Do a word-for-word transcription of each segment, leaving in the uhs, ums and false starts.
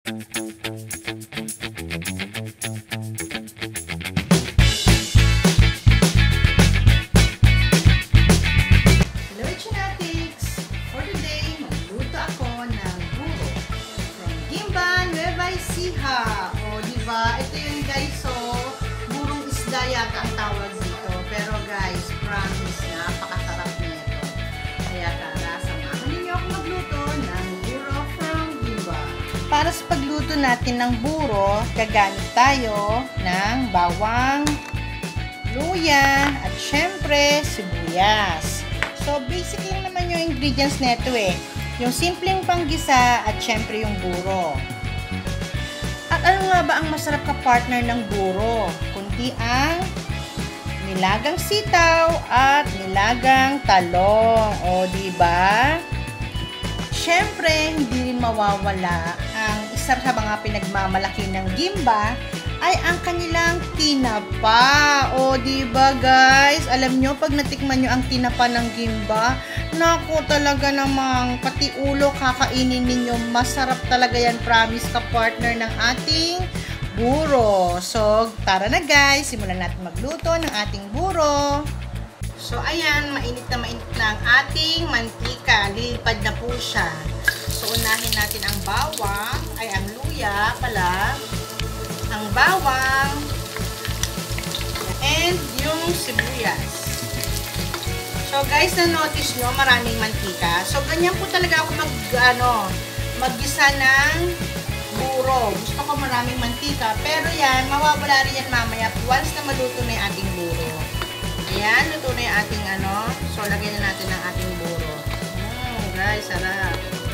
Siha. O, diba? Ito yun, guys. So, burong isda yata ang tawag dito. Pero, guys, promise, napakasarap nito. Kaya, tara, samahan ninyo ako magluto ng buro from Gimba. Para sa pagluto natin ng buro, gagamit tayo ng bawang, luya, at syempre, sibuyas. So, basic lang naman yung ingredients nito eh. Yung simpleng panggisa at syempre yung buro. At ano nga ba ang masarap ka partner ng buro? Kundi ang nilagang sitaw at nilagang talong. O, diba? Siyempre, hindi rin mawawala ang isa sa mga pinagmamalaki ng Gimba ay ang kanilang tinapa. O, diba guys? Alam nyo, pag natikman nyo ang tinapa ng Gimba, naku, talaga namang pati ulo kakainin ninyo. Masarap talaga yan, promise ka partner ng ating buro. So, tara na guys, simulan natin magluto ng ating buro. So, ayan, mainit na mainit na ang ating mantika. Lilipad na po siya. So, unahin natin ang bawang, ay ang luya pala, ang bawang, and yung sibuyas. So guys, na-notice nyo, maraming mantika. So ganyan po talaga ako mag, ano, maggisa ng buro. Gusto ko maraming mantika. Pero yan, mawawala rin yan mamaya once na maluto na yung ating buro. Ayan, luto na yung ating ano. So lagyan na natin ang ating buro. Mm, guys, sarap.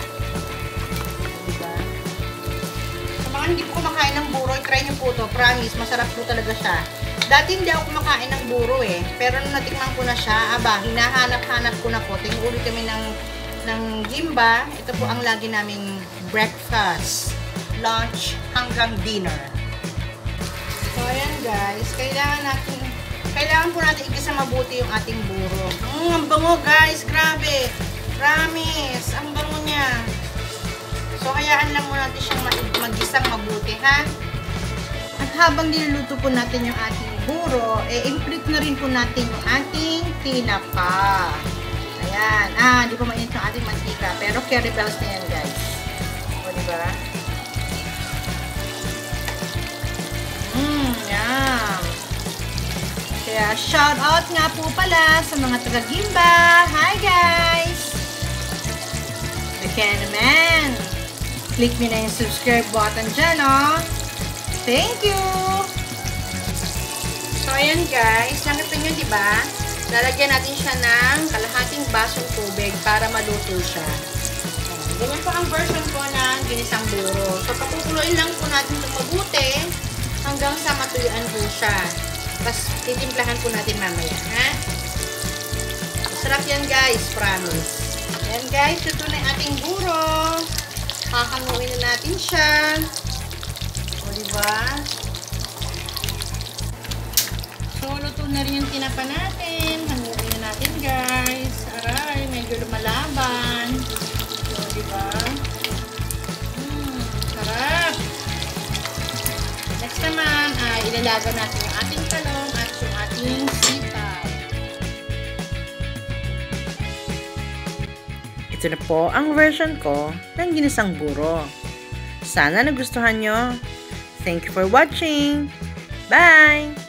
Diba? So mga hindi po kumakain ng buro, try nyo po to. Promise, masarap po talaga siya. Dati hindi ako kumakain ng buro eh. Pero nung natikman ko na siya, aba, hinahanap-hanap ko na po. Tingnan ulit kami ng, ng Gimba. Ito po ang lagi naming breakfast, lunch, hanggang dinner. So, ayan guys. Kailangan natin, kailangan po natin igisa mabuti yung ating buro. Mm, ang bango guys. Grabe. Promise. Ang bango niya. So, hayaan lang muna natin siyang mag-gisang mabuti, ha? At habang niluluto po natin yung ating buro, eh, i-prep na rin po natin yung ating tinapa. Ayan. Ah, hindi po mainit yung ating mantika. Pero curry bells na yan, guys. O, diba? Mmm, yum. Kaya, shout out nga po pala sa mga taga-Gimba. Hi, guys! The Canaman. Click me na yung subscribe button dyan, oh. Thank you! So, ayan guys. Nakita nyo, diba? Lalagyan natin siya ng kalahating basong tubig para maluto siya. Ganyan po ang version ko ng ginisang buro. So, pakukuloyin lang po natin itong mabuti hanggang sa matuyuan po siya. Tapos, titimplahan po natin mamaya. Ha? Masarap yan guys. Promise. Ayan guys. Ito na yung ating buro. Hahanguin na natin siya. Diba? So, luto na rin yung tinapa natin. Hanguin na natin, guys. Aray, medyo lumalaban. So, diba? Hmm, sarap. Next naman, ay ilalaga natin yung ating talong at yung ating sitaw. Ito na po ang version ko ng ginisang buro. Sana nagustuhan nyo. Thank you for watching. Bye!